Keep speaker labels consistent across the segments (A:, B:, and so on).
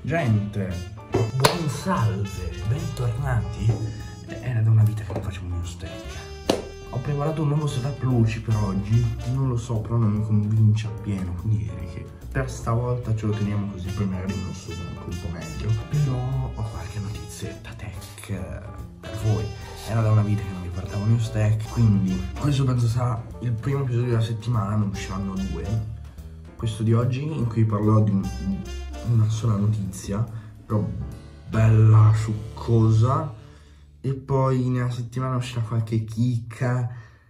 A: Gente, buon salve, bentornati. Era da una vita che non facevo uno steak. Ho preparato un nuovo setup luci per oggi. Non lo so, però non mi convince appieno. Quindi direi che per stavolta ce lo teniamo così, poi magari non so anche un po' meglio. Però ho qualche notizietta tech per voi. Era da una vita che non vi portavo news tech, quindi questo penso sarà il primo episodio della settimana, ne usciranno due. Questo di oggi in cui parlerò di una sola notizia, però bella, succosa, e poi nella settimana uscirà qualche chicca.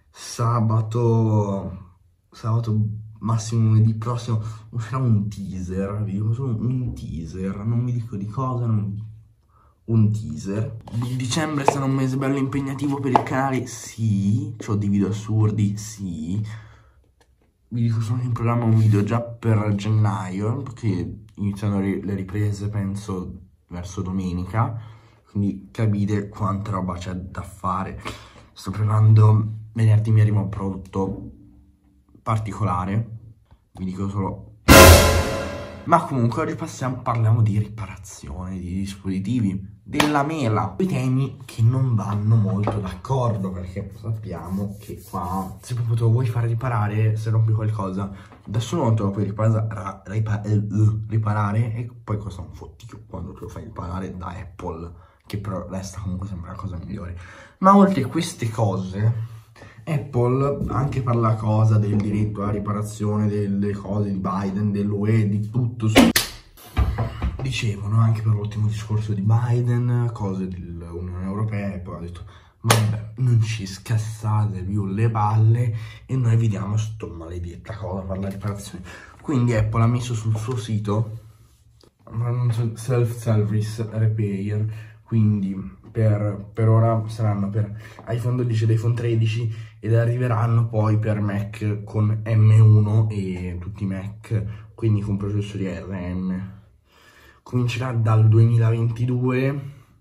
A: Sabato massimo lunedì prossimo uscirà un teaser, vi dico solo un teaser, non vi dico di cosa, un teaser. Il dicembre sarà un mese bello impegnativo per il canale, sì, c'ho dei video assurdi, sì. Vi dico solo che in programma un video già per gennaio, perché iniziano le riprese penso verso domenica, quindi capite quanta roba c'è da fare. Sto preparando, venerdì mi arriva un prodotto particolare, vi dico solo. Ma comunque oggi parliamo di riparazione di dispositivi, della mela, due temi che non vanno molto d'accordo, perché sappiamo che qua se proprio te lo vuoi fare riparare, se rompi qualcosa, da solo non te lo puoi riparare e poi costa un fottio quando te lo fai riparare da Apple, che però resta comunque sempre la cosa migliore. Ma oltre a queste cose, Apple, anche per la cosa del diritto alla riparazione delle cose di Biden, dell'UE, di tutto, dicevano anche per l'ultimo discorso di Biden, cose dell'Unione Europea, e poi ha detto vabbè, non ci scassate più le palle e noi vi diamo sto maledetta cosa per la riparazione. Quindi Apple ha messo sul suo sito self-service repair, quindi per ora saranno per iPhone 12 ed iPhone 13 ed arriveranno poi per Mac con M1 e tutti i Mac, quindi con processori ARM. Comincerà dal 2022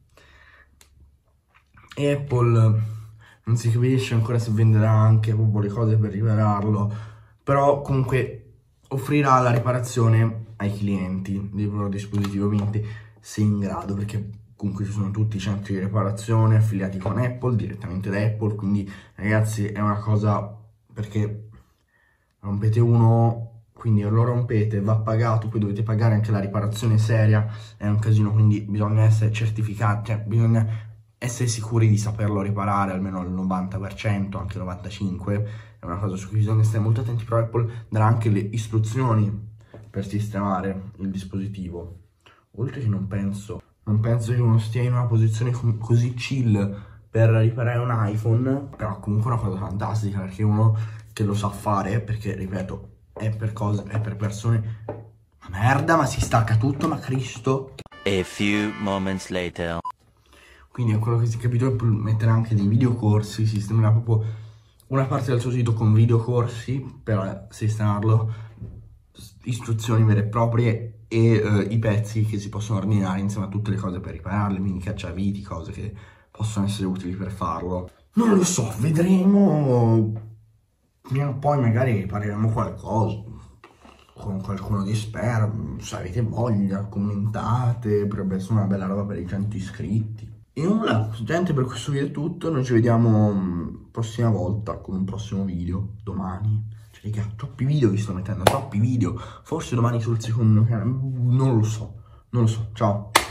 A: e Apple non si capisce ancora se venderà anche proprio le cose per ripararlo, però comunque offrirà la riparazione ai clienti dei loro dispositivi, ovviamente se in grado, perché comunque ci sono tutti i centri di riparazione affiliati con Apple, direttamente da Apple, quindi ragazzi è una cosa, perché rompete uno, quindi lo rompete, va pagato, poi dovete pagare anche la riparazione seria, è un casino, quindi bisogna essere certificati, cioè bisogna essere sicuri di saperlo riparare almeno al 90%, anche al 95%, è una cosa su cui bisogna stare molto attenti, però Apple darà anche le istruzioni per sistemare il dispositivo. Oltre che non penso che uno stia in una posizione così chill per riparare un iPhone, però comunque è una cosa fantastica, perché uno che lo sa fare, perché ripeto, è per persone, ma merda, ma si stacca tutto, ma Cristo.
B: A few moments later.
A: Quindi è quello che si è capito, Apple metterà anche dei videocorsi, sistemerà proprio una parte del suo sito con videocorsi per sistemarlo, istruzioni vere e proprie e i pezzi che si possono ordinare insieme a tutte le cose per ripararle, quindi cacciaviti, cose che possono essere utili per farlo. Non lo so, vedremo. Prima o poi magari ripareremo qualcosa con qualcuno di esperto, se avete voglia, commentate, potrebbe essere una bella roba per i 100 iscritti. E nulla, gente, per questo video è tutto, noi ci vediamo prossima volta con un prossimo video, domani. Cioè, raga, troppi video vi sto mettendo, troppi video, forse domani sul secondo canale, non lo so, ciao.